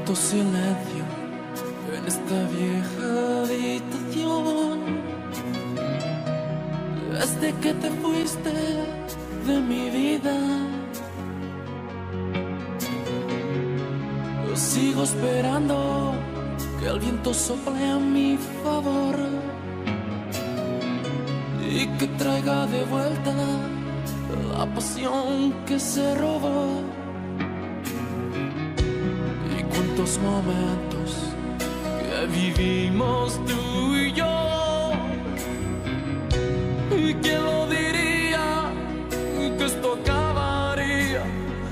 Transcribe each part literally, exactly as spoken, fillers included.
Cuánto silencio en esta vieja habitación. Desde que te fuiste de mi vida, yo sigo esperando que el viento sople a mi favor y que traiga de vuelta la pasión que se robó. Y cuántos momentos que vivimos tú y yo, y quién lo diría que esto acabaría.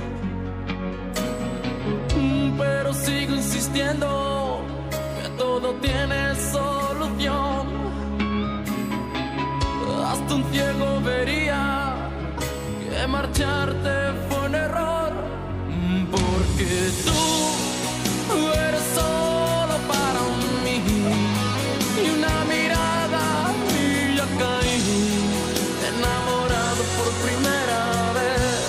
Pero sigo insistiendo que todo tiene solución. Hasta un ciego vería que marcharte fue un error, porque tú eres solo para mí, y una mirada y ya caí enamorado por primera vez.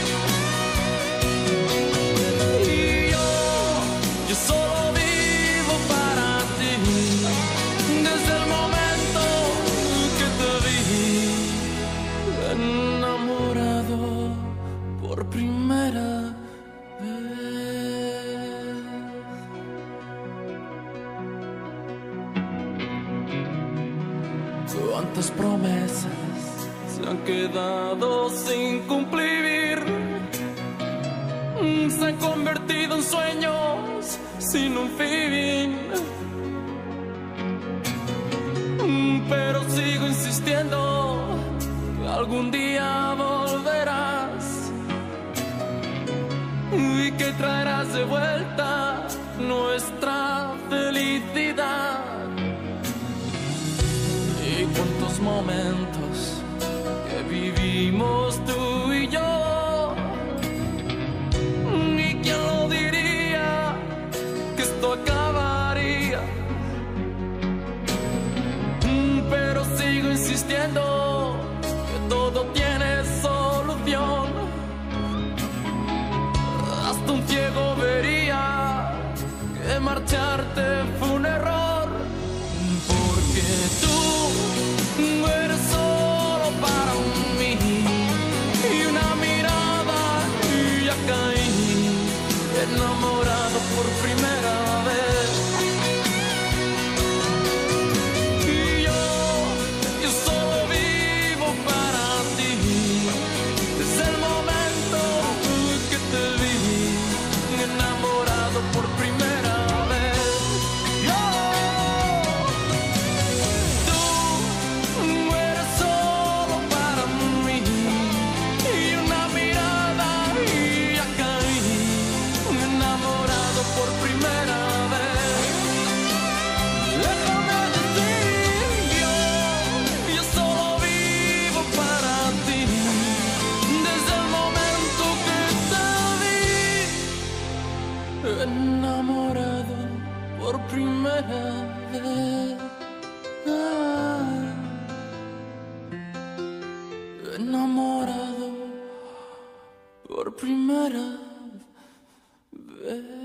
Y yo, yo solo vivo para ti, desde el momento que te vi enamorado por primera vez. Cuántas promesas se han quedado sin cumplir, se han convertido en sueños sin un fin. Pero sigo insistiendo que algún día volverás y que traerás de vuelta nuestra felicidad. Y cuántos momentos que vivimos tú y yo, y quién lo diría que esto acabaría. Pero sigo insistiendo que todo tiene solución. Hasta un ciego vería que marcharte fue un error, porque tú eres solo para mí, y una mirada y ya caí enamorado por primera vez. Y yo, yo solo vivo para ti, desde el momento que te vi enamorado por primera vez. Yo, tú eres solo para mí, y una mirada y ya caí enamorado por primera vez. Déjame decir, yo, yo solo vivo para ti, desde el momento que te vi enamorado por primera vez. Ah, enamorado por primera vez.